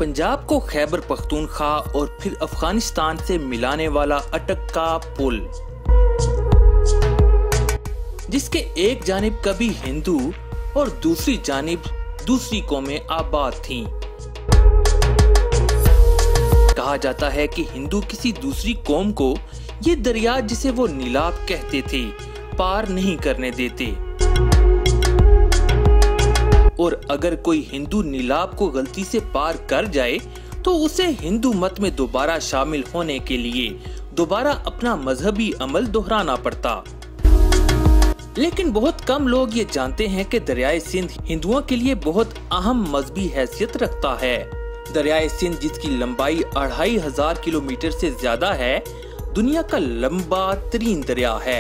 पंजाब को खैबर पख्तूनख्वा और फिर अफगानिस्तान से मिलाने वाला अटक का पुल, जिसके एक जानिब कभी हिंदू और दूसरी जानिब दूसरी कौमें आबाद थीं। कहा जाता है कि हिंदू किसी दूसरी कौम को ये दरिया, जिसे वो नीलाब कहते थे, पार नहीं करने देते, और अगर कोई हिंदू नीलाब को गलती से पार कर जाए तो उसे हिंदू मत में दोबारा शामिल होने के लिए दोबारा अपना मजहबी अमल दोहराना पड़ता। लेकिन बहुत कम लोग ये जानते हैं कि दरियाए सिंध हिंदुओं के लिए बहुत अहम मजहबी हैसियत रखता है। दरियाए सिंध, जिसकी लंबाई 2500 किलोमीटर से ज्यादा है, दुनिया का लंबा तरीन दरिया है।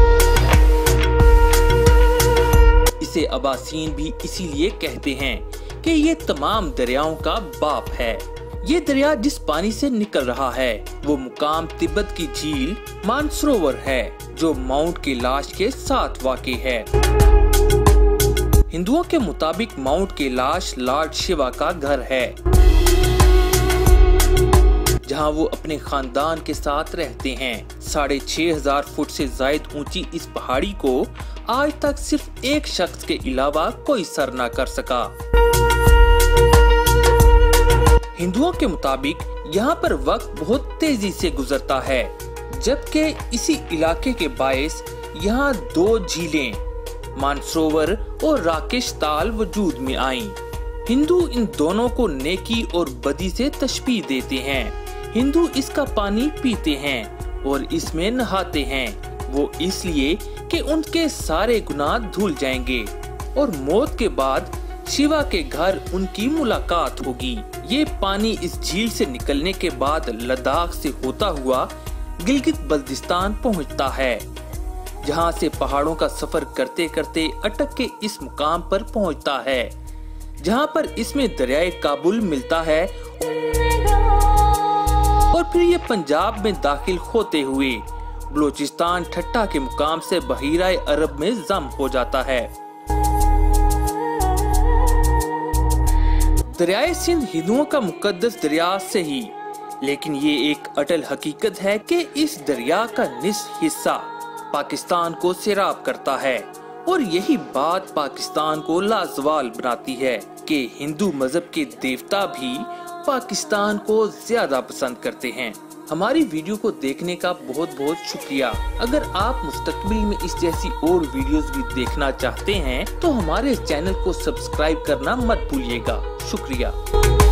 इसे अबासीन भी इसीलिए कहते हैं कि ये तमाम दरियाओं का बाप है। ये दरिया जिस पानी से निकल रहा है वो मुकाम तिब्बत की झील मानसरोवर है, जो माउंट कैलाश के साथ वाक़ई है। हिंदुओं के मुताबिक माउंट कैलाश लॉर्ड शिवा का घर है, जहां वो अपने खानदान के साथ रहते हैं। 6500 फुट से जायद ऊंची इस पहाड़ी को आज तक सिर्फ एक शख्स के अलावा कोई सर न कर सका। हिंदुओं के मुताबिक यहाँ पर वक्त बहुत तेजी से गुजरता है, जबकि इसी इलाके के बायस यहाँ 2 झीलें मानसरोवर और राकेश ताल वजूद में आईं। हिंदू इन दोनों को नेकी और बदी से तशबीह देते हैं। हिंदू इसका पानी पीते हैं और इसमें नहाते हैं, वो इसलिए कि उनके सारे गुनाह धुल जाएंगे और मौत के बाद शिवा के घर उनकी मुलाकात होगी। ये पानी इस झील से निकलने के बाद लद्दाख से होता हुआ गिलगित बल्तिस्तान पहुंचता है, जहां से पहाड़ों का सफर करते करते अटक के इस मुकाम पर पहुंचता है, जहां पर इसमें दरियाए काबुल मिलता है और फिर ये पंजाब में दाखिल होते हुए बलूचिस्तान ठट्टा के मुकाम से बहीराए अरब में जम हो जाता है। दरियाए सिंध हिंदुओं का मुकद्दस दरिया सही, लेकिन ये एक अटल हकीकत है कि इस दरिया का निस्फ हिस्सा पाकिस्तान को सैराब करता है, और यही बात पाकिस्तान को लाजवाल बनाती है कि हिंदू मजहब के देवता भी पाकिस्तान को ज्यादा पसंद करते हैं। हमारी वीडियो को देखने का बहुत बहुत शुक्रिया। अगर आप मुस्तकबिल में इस जैसी और वीडियोस भी देखना चाहते हैं तो हमारे चैनल को सब्सक्राइब करना मत भूलिएगा। शुक्रिया।